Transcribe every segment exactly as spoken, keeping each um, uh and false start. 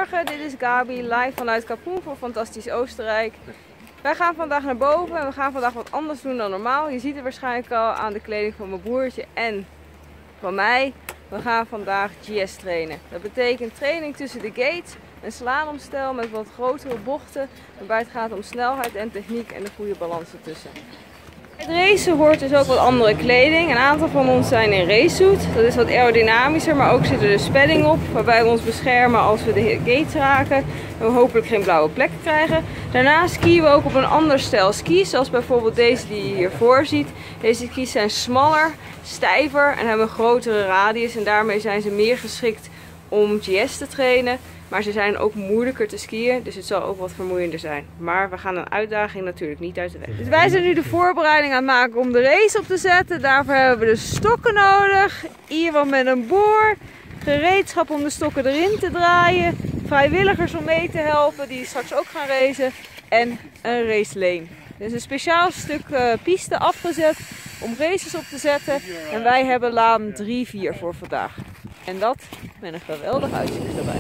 Goedemorgen, dit is Gabi, live vanuit Kapoen voor Fantastisch Oostenrijk. Wij gaan vandaag naar boven en we gaan vandaag wat anders doen dan normaal. Je ziet het waarschijnlijk al aan de kleding van mijn broertje en van mij. We gaan vandaag G S trainen. Dat betekent training tussen de gates, een slalomstijl met wat grotere bochten, waarbij het gaat om snelheid en techniek en de goede balans ertussen. Het racen hoort dus ook wat andere kleding. Een aantal van ons zijn in racesuit. Dat is wat aerodynamischer, maar ook zit er dus padding op, waarbij we ons beschermen als we de gates raken en we hopelijk geen blauwe plekken krijgen. Daarnaast skiën we ook op een ander stijl skis, zoals bijvoorbeeld deze die je hiervoor ziet. Deze skis zijn smaller, stijver en hebben een grotere radius en daarmee zijn ze meer geschikt om G S te trainen. Maar ze zijn ook moeilijker te skiën, dus het zal ook wat vermoeiender zijn. Maar we gaan een uitdaging natuurlijk niet uit de weg. Dus wij zijn nu de voorbereiding aan het maken om de race op te zetten. Daarvoor hebben we de stokken nodig. Iemand met een boor, gereedschap om de stokken erin te draaien, vrijwilligers om mee te helpen die straks ook gaan racen en een racelane. Dus een speciaal stuk uh, piste afgezet om races op te zetten. En wij hebben laan drie vier voor vandaag. En dat met een geweldig uitzicht erbij.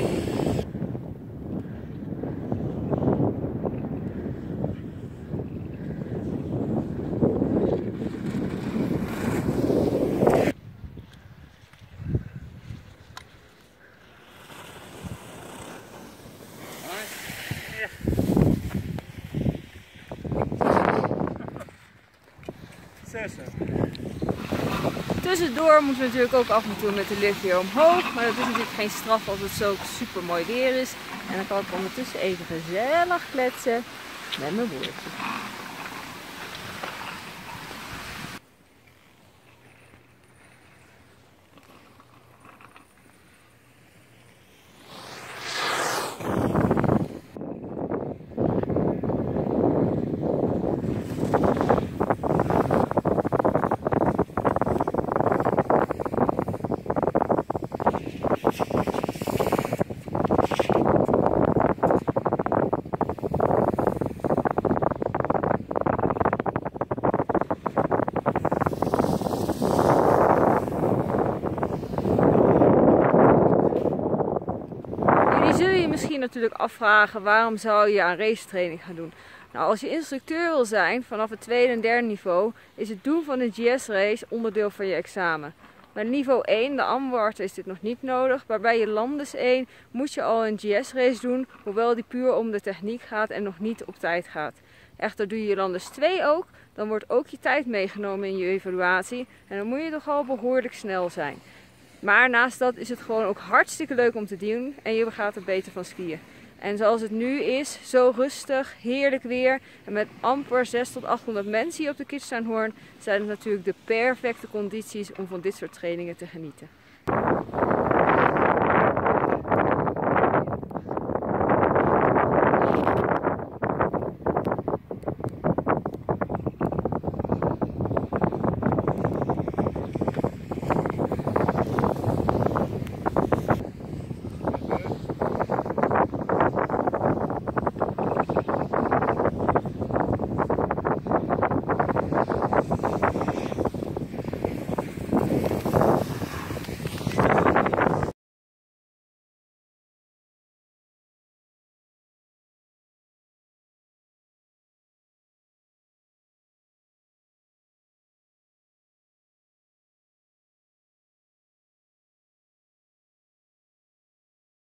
Tussendoor moeten we natuurlijk ook af en toe met de lift weer omhoog, maar dat is natuurlijk geen straf als het zo super mooi weer is. En dan kan ik ondertussen even gezellig kletsen met mijn broertje. Misschien natuurlijk afvragen waarom zou je aan racetraining gaan doen. Nou, als je instructeur wil zijn vanaf het tweede en derde niveau is het doen van een G S race onderdeel van je examen. Bij niveau één, de Amwart, is dit nog niet nodig, maar bij je Landes één moet je al een G S race doen, hoewel die puur om de techniek gaat en nog niet op tijd gaat. Echter doe je Landes twee ook, dan wordt ook je tijd meegenomen in je evaluatie en dan moet je toch al behoorlijk snel zijn. Maar naast dat is het gewoon ook hartstikke leuk om te doen en je gaat er beter van skiën. En zoals het nu is, zo rustig, heerlijk weer en met amper zeshonderd tot achthonderd mensen hier op de Kitzsteinhorn zijn het natuurlijk de perfecte condities om van dit soort trainingen te genieten.